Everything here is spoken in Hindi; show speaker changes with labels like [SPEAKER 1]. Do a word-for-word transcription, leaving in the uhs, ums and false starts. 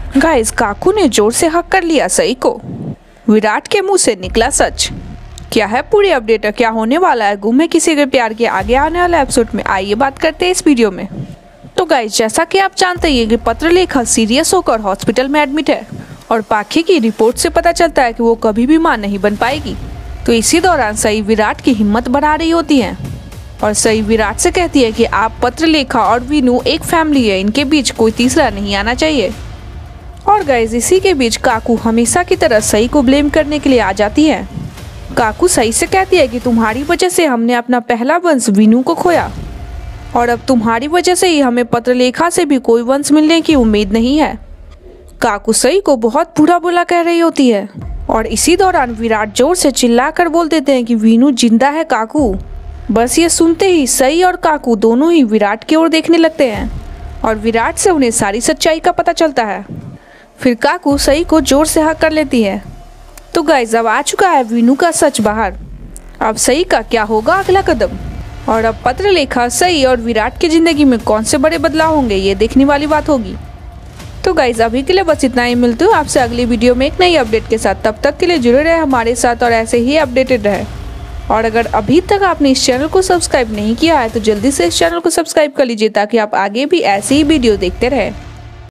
[SPEAKER 1] गाइस, काकू ने जोर से हक कर लिया सई को। विराट के मुंह से निकला सच। क्या है पूरी अपडेट, क्या होने वाला है गुम है किसी के प्यार के आगे आने वाले एपिसोड में, आइए बात करते हैं इस वीडियो में। तो गाइस, जैसा कि आप जानते हैं कि पत्रलेखा सीरियस होकर हॉस्पिटल में एडमिट है और पाखी की रिपोर्ट से पता चलता है कि वो कभी भी मां नहीं बन पाएगी। तो इसी दौरान सई विराट की हिम्मत बढ़ा रही होती है और सई विराट से कहती है कि आप पत्रलेखा और वीनू एक फैमिली है, इनके बीच कोई तीसरा नहीं आना चाहिए। और गाइस, इसी के बीच काकू हमेशा की तरह सई को ब्लेम करने के लिए आ जाती है। काकू सई से कहती है कि तुम्हारी वजह से हमने अपना पहला वंश वीनू को खोया और अब तुम्हारी वजह से ही हमें पत्रलेखा से भी कोई वंश मिलने की उम्मीद नहीं है। काकू सई को बहुत बुरा बुरा कह रही होती है और इसी दौरान विराट जोर से चिल्लाकर बोल देते हैं कि वीनू जिंदा है काकू। बस ये सुनते ही सई और काकू दोनों ही विराट की ओर देखने लगते हैं और विराट से उन्हें सारी सच्चाई का पता चलता है। फिर काकू सई को जोर से हक कर लेती है। तो गाइस, अब आ चुका है वीनू का सच बाहर। अब सई का क्या होगा अगला कदम और अब पत्रलेखा, सई और विराट की जिंदगी में कौन से बड़े बदलाव होंगे, ये देखने वाली बात होगी। तो गाइस, अभी के लिए बस इतना ही। मिलते हो आपसे अगली वीडियो में एक नई अपडेट के साथ। तब तक के लिए जुड़े रहे हमारे साथ और ऐसे ही अपडेटेड रहे। और अगर अभी तक आपने इस चैनल को सब्सक्राइब नहीं किया है तो जल्दी से इस चैनल को सब्सक्राइब कर लीजिए ताकि आप आगे भी ऐसे ही वीडियो देखते रहें।